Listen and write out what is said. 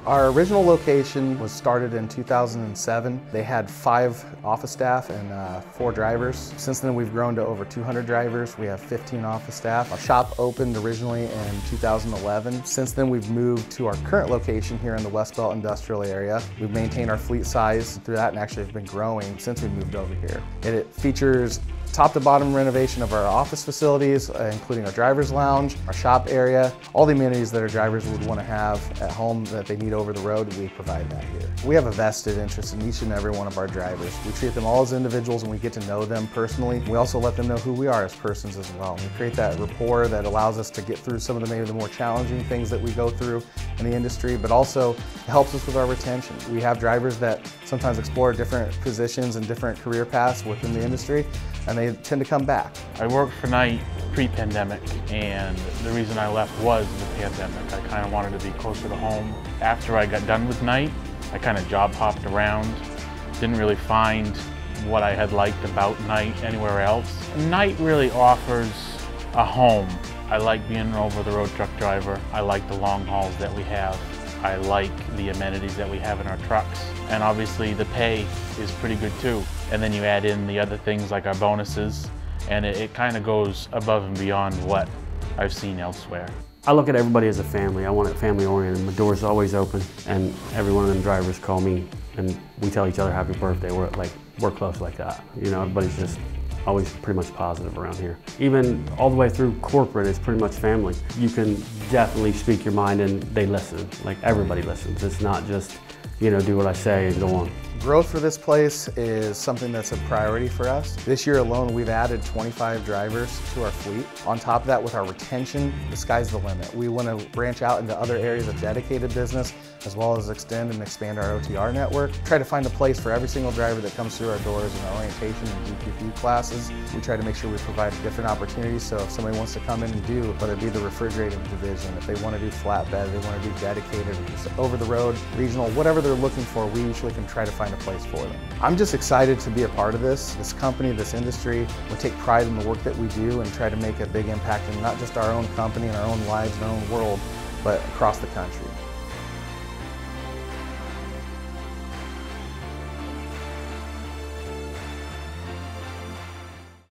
Our original location was started in 2007. They had 5 office staff and 4 drivers. Since then we've grown to over 200 drivers. We have 15 office staff. Our shop opened originally in 2011. Since then we've moved to our current location here in the West Belt industrial area. We've maintained our fleet size through that and actually have been growing since we moved over here. It features top to bottom renovation of our office facilities, including our driver's lounge, our shop area, all the amenities that our drivers would want to have at home that they need over the road, we provide that here. We have a vested interest in each and every one of our drivers. We treat them all as individuals and we get to know them personally. We also let them know who we are as persons as well. We create that rapport that allows us to get through some of maybe the more challenging things that we go through in the industry, but also it helps us with our retention. We have drivers that sometimes explore different positions and different career paths within the industry, and they tend to come back. I worked for Knight pre-pandemic, and the reason I left was the pandemic. I kind of wanted to be closer to home. After I got done with Knight, I kind of job hopped around, didn't really find what I had liked about Knight anywhere else. Knight really offers a home. I like being an over-the-road truck driver. I like the long hauls that we have. I like the amenities that we have in our trucks. And obviously the pay is pretty good too. And then you add in the other things like our bonuses, and it kind of goes above and beyond what I've seen elsewhere. I look at everybody as a family. I want it family oriented. My door's always open, and every one of them drivers call me and we tell each other happy birthday. We're close like that. You know, everybody's just always pretty much positive around here. Even all the way through corporate, it's pretty much family. You can definitely speak your mind and they listen. Like, everybody listens. It's not just, you know, do what I say and go on. Growth for this place is something that's a priority for us. This year alone, we've added 25 drivers to our fleet. On top of that, with our retention, the sky's the limit. We want to branch out into other areas of dedicated business, as well as extend and expand our OTR network. Try to find a place for every single driver that comes through our doors in our orientation and DPP classes. We try to make sure we provide different opportunities, so if somebody wants to come in and do, whether it be the refrigerated division, if they want to do flatbed, they want to do dedicated, over the road, regional, whatever they're looking for, we usually can try to find a place for them. I'm just excited to be a part of this company, this industry. We take pride in the work that we do and try to make a big impact in not just our own company and our own lives and our own world, but across the country.